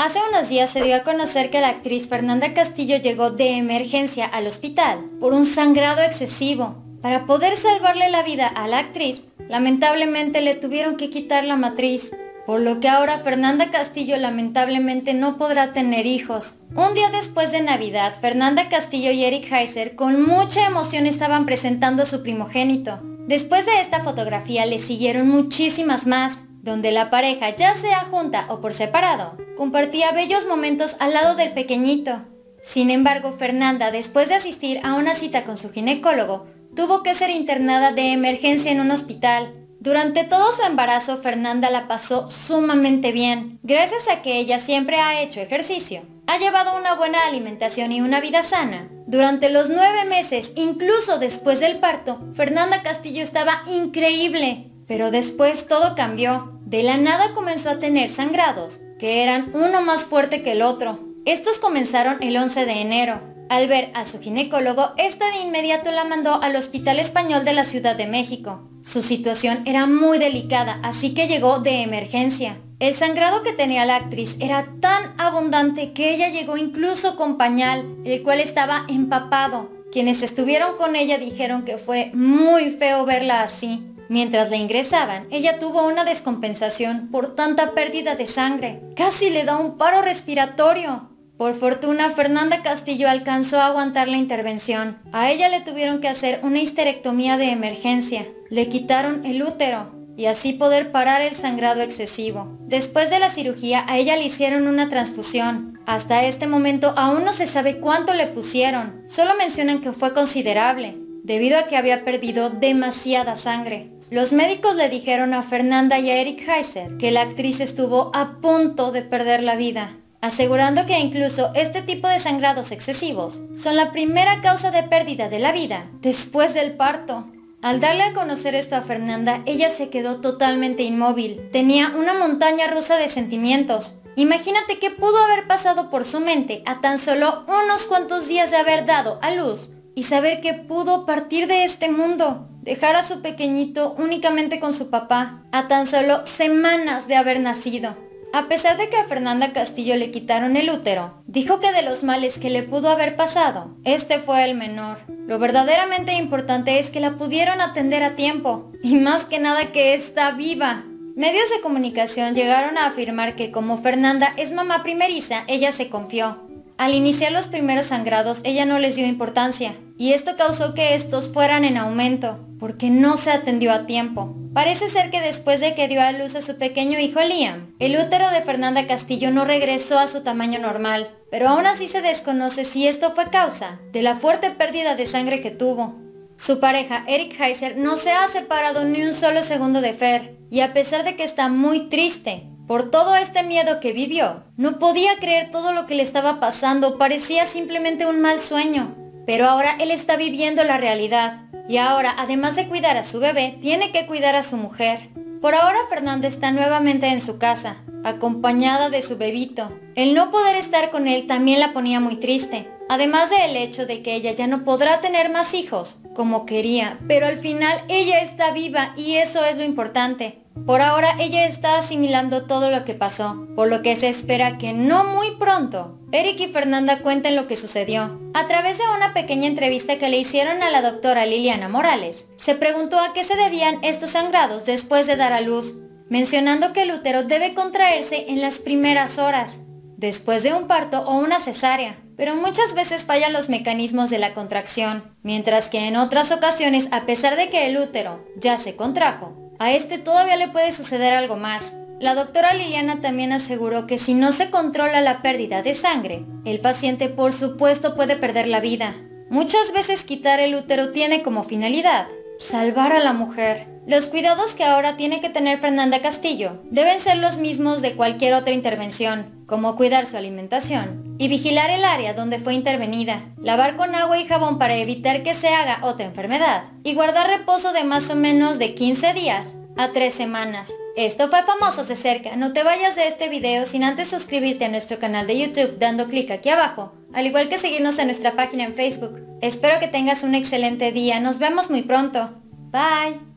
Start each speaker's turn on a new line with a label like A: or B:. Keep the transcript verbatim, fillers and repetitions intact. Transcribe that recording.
A: Hace unos días se dio a conocer que la actriz Fernanda Castillo llegó de emergencia al hospital por un sangrado excesivo. Para poder salvarle la vida a la actriz, lamentablemente le tuvieron que quitar la matriz, por lo que ahora Fernanda Castillo lamentablemente no podrá tener hijos. Un día después de Navidad, Fernanda Castillo y Eric Heiser con mucha emoción estaban presentando a su primogénito. Después de esta fotografía le siguieron muchísimas más, donde la pareja, ya sea junta o por separado, compartía bellos momentos al lado del pequeñito. Sin embargo, Fernanda, después de asistir a una cita con su ginecólogo, tuvo que ser internada de emergencia en un hospital. Durante todo su embarazo, Fernanda la pasó sumamente bien, gracias a que ella siempre ha hecho ejercicio. Ha llevado una buena alimentación y una vida sana. Durante los nueve meses, incluso después del parto, Fernanda Castillo estaba increíble. Pero después todo cambió. De la nada comenzó a tener sangrados, que eran uno más fuerte que el otro. Estos comenzaron el once de enero. Al ver a su ginecólogo, este de inmediato la mandó al Hospital Español de la Ciudad de México. Su situación era muy delicada, así que llegó de emergencia. El sangrado que tenía la actriz era tan abundante que ella llegó incluso con pañal, el cual estaba empapado. Quienes estuvieron con ella dijeron que fue muy feo verla así. Mientras la ingresaban, ella tuvo una descompensación por tanta pérdida de sangre. Casi le da un paro respiratorio. Por fortuna, Fernanda Castillo alcanzó a aguantar la intervención. A ella le tuvieron que hacer una histerectomía de emergencia. Le quitaron el útero y así poder parar el sangrado excesivo. Después de la cirugía, a ella le hicieron una transfusión. Hasta este momento aún no se sabe cuánto le pusieron. Solo mencionan que fue considerable, debido a que había perdido demasiada sangre. Los médicos le dijeron a Fernanda y a Eric Heiser que la actriz estuvo a punto de perder la vida, asegurando que incluso este tipo de sangrados excesivos son la primera causa de pérdida de la vida después del parto. Al darle a conocer esto a Fernanda, ella se quedó totalmente inmóvil. Tenía una montaña rusa de sentimientos. Imagínate qué pudo haber pasado por su mente a tan solo unos cuantos días de haber dado a luz y saber que pudo partir de este mundo, dejar a su pequeñito únicamente con su papá, a tan solo semanas de haber nacido. A pesar de que a Fernanda Castillo le quitaron el útero, dijo que de los males que le pudo haber pasado, este fue el menor. Lo verdaderamente importante es que la pudieron atender a tiempo, y más que nada que está viva. Medios de comunicación llegaron a afirmar que como Fernanda es mamá primeriza, ella se confió. Al iniciar los primeros sangrados, ella no les dio importancia, y esto causó que estos fueran en aumento, porque no se atendió a tiempo. Parece ser que después de que dio a luz a su pequeño hijo Liam, el útero de Fernanda Castillo no regresó a su tamaño normal, pero aún así se desconoce si esto fue causa de la fuerte pérdida de sangre que tuvo. Su pareja, Eric Heiser, no se ha separado ni un solo segundo de Fer, y a pesar de que está muy triste por todo este miedo que vivió, no podía creer todo lo que le estaba pasando, parecía simplemente un mal sueño. Pero ahora él está viviendo la realidad, y ahora, además de cuidar a su bebé, tiene que cuidar a su mujer. Por ahora Fernanda está nuevamente en su casa, acompañada de su bebito. El no poder estar con él también la ponía muy triste, además del hecho de que ella ya no podrá tener más hijos, como quería, pero al final ella está viva y eso es lo importante. Por ahora ella está asimilando todo lo que pasó, por lo que se espera que no muy pronto Eric y Fernanda cuenten lo que sucedió. A través de una pequeña entrevista que le hicieron a la doctora Liliana Morales, se preguntó a qué se debían estos sangrados después de dar a luz, mencionando que el útero debe contraerse en las primeras horas, después de un parto o una cesárea, pero muchas veces fallan los mecanismos de la contracción, mientras que en otras ocasiones, a pesar de que el útero ya se contrajo, a este todavía le puede suceder algo más. La doctora Liliana también aseguró que si no se controla la pérdida de sangre, el paciente por supuesto puede perder la vida. Muchas veces quitar el útero tiene como finalidad salvar a la mujer. Los cuidados que ahora tiene que tener Fernanda Castillo deben ser los mismos de cualquier otra intervención, como cuidar su alimentación y vigilar el área donde fue intervenida, lavar con agua y jabón para evitar que se haga otra enfermedad y guardar reposo de más o menos de quince días a tres semanas. Esto fue Famosos de Cerca. No te vayas de este video sin antes suscribirte a nuestro canal de YouTube dando clic aquí abajo, al igual que seguirnos en nuestra página en Facebook. Espero que tengas un excelente día. Nos vemos muy pronto. Bye.